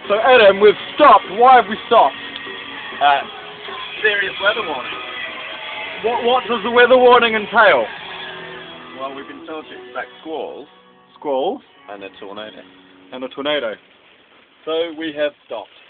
So Adam, we've stopped. Why have we stopped? Serious weather warning. What does the weather warning entail? Well, we've been told to expect squalls. Squalls And a tornado. and a tornado. So we have stopped.